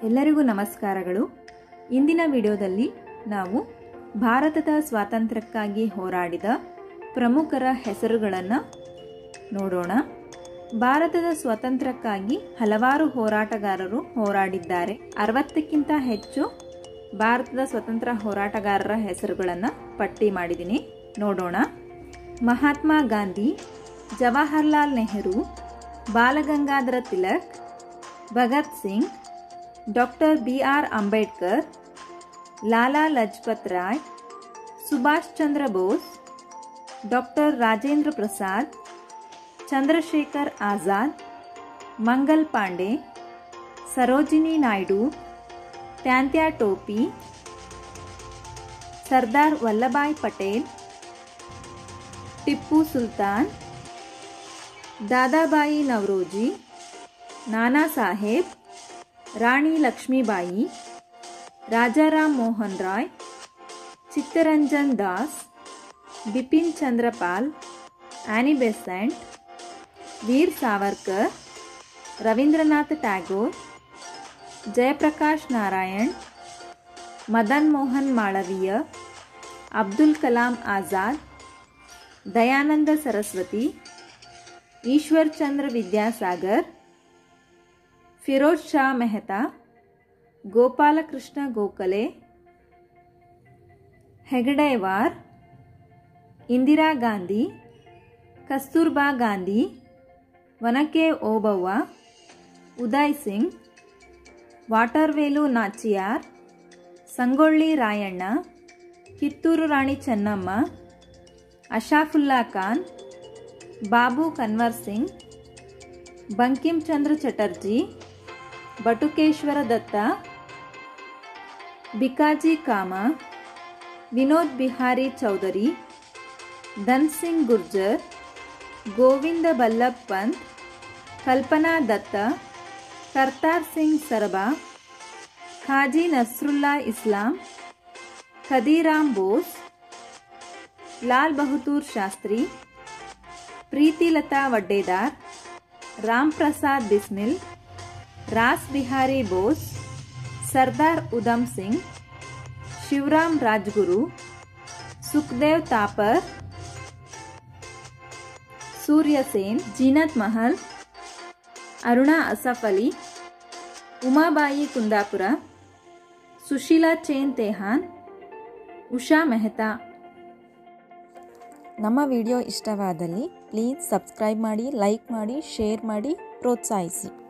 ಎಲ್ಲರಿಗೂ ನಮಸ್ಕಾರಗಳು. ಇಂದಿನ ವಿಡಿಯೋದಲ್ಲಿ ನಾವು ಭಾರತದ ಸ್ವಾತಂತ್ರ್ಯಕ್ಕಾಗಿ ಹೋರಾಡಿದ ಪ್ರಮುಖರ ಹೆಸರುಗಳನ್ನು ನೋಡೋಣ. ಭಾರತದ ಸ್ವಾತಂತ್ರ್ಯಕ್ಕಾಗಿ ಹಲವಾರು ಹೋರಾಟಗಾರರು ಹೋರಾಡಿದ್ದಾರೆ. 60ಕ್ಕಿಂತ ಹೆಚ್ಚು ಭಾರತದ ಸ್ವತಂತ್ರ ಹೋರಾಟಗಾರರ ಹೆಸರುಗಳನ್ನು ಪಟ್ಟಿ ಮಾಡಿದ್ದೀನಿ, ನೋಡೋಣ. Mahatma Gandhi, Jawaharlal Nehru, Balagangadhara Tilak, Bhagat Singh, doctor BR Ambedkar, Lala Lajpat Rai, Subhash Chandra Bose, doctor Rajendra Prasad, Chandrashekhar Azad, Mangal Pandey, Sarojini Naidu, Tantya Tope, Sardar Vallabhbhai Patel, Tipu Sultan, Dadabhai Naoroji, ನಾನಾ ಸಾಹೇಬ್, ರಾಣಿ ಲಕ್ಷ್ಮೀಬಾಯಿ, ರಾಜಾರಾಮ್ ಮೋಹನ್ ರಾಯ್, ಚಿತ್ತರಂಜನ್ ದಾಸ್, ಬಿಪಿನ್ ಚಂದ್ರಪಾಲ್, ಆನಿ ಬೆಸೆಂಟ್, ವೀರ್ ಸಾವರ್ಕರ್, ರವೀಂದ್ರನಾಥ್ ಟ್ಯಾಗೋರ್, ಜಯಪ್ರಕಾಶ್ ನಾರಾಯಣ್, ಮದನ್ ಮೋಹನ್ ಮಾಳವೀಯ, ಅಬ್ದುಲ್ ಕಲಾಂ ಆಜಾದ್, ದಯಾನಂದ ಸರಸ್ವತಿ, ಈಶ್ವರ್ ಚಂದ್ರ ವಿದ್ಯಾಸಾಗರ್, ಫಿರೋಜ್ ಶಾ ಮೆಹ್ತಾ, ಗೋಪಾಲಕೃಷ್ಣ ಗೋಖಲೆ, ಹೆಗಡೆವಾರ್, ಇಂದಿರಾ ಗಾಂಧಿ, ಕಸ್ತೂರ್ಬಾ ಗಾಂಧಿ, ವನಕೆ ಓಬವ್ವ, ಉದಯ್ ಸಿಂಗ್, ವಾಟರ್ವೇಲು ನಾಚಿಯಾರ್, ಸಂಗೊಳ್ಳಿ ರಾಯಣ್ಣ, ಕಿತ್ತೂರು ರಾಣಿ ಚೆನ್ನಮ್ಮ, ಅಶಾಫುಲ್ಲಾ ಖಾನ್, ಬಾಬು ಕನ್ವರ್ ಸಿಂಗ್, ಬಂಕಿಂ ಚಂದ್ರ ಚಟರ್ಜಿ, ಬಟುಕೇಶ್ವರ ದತ್ತ, ಬಿಕಾಜಿ ಕಾಮ, ವಿನೋದ್ ಬಿಹಾರಿ ಚೌಧರಿ, ಧನ್ ಸಿಂಗ್ ಗುರ್ಜರ್, ಗೋವಿಂದ ಬಲ್ಲಭ್ ಪಂತ್, ಕಲ್ಪನಾ ದತ್ತ, ಕರ್ತಾರ್ ಸಿಂಗ್ ಸರಬಾ, ಖಾಜಿ ನಸ್ರುಲ್ಲಾ ಇಸ್ಲಾಂ, ಖದೀರಾಮ್ ಬೋಸ್, ಲಾಲ್ ಬಹದ್ದೂರ್ ಶಾಸ್ತ್ರಿ, ಪ್ರೀತಿಲತಾ ವಡ್ಡೇದಾರ್, ರಾಮ್ ಪ್ರಸಾದ್ ಬಿಸ್ಮಿಲ್, ರಾಸ್ ಬಿಹಾರಿ ಬೋಸ್, ಸರ್ದಾರ್ ಉಧಮ್ ಸಿಂಗ್, ಶಿವರಾಮ್ ರಾಜ್ಗುರು, ಸುಖದೇವ್ ತಾಪರ್, ಸೂರ್ಯ ಸೇನ್, ಜೀನತ್ ಮಹಲ್, ಅರುಣಾ ಅಸಫ್ ಅಲಿ, ಉಮಾಬಾಯಿ ಕುಂದಾಪುರ, ಸುಶೀಲಾ ಚೇನ್ ತೇಹಾನ್, ಉಷಾ ಮೆಹ್ತಾ. ನಮ್ಮ ವಿಡಿಯೋ ಇಷ್ಟವಾದಲ್ಲಿ ಪ್ಲೀಸ್ ಸಬ್ಸ್ಕ್ರೈಬ್ ಮಾಡಿ, ಲೈಕ್ ಮಾಡಿ, ಶೇರ್ ಮಾಡಿ, ಪ್ರೋತ್ಸಾಹಿಸಿ.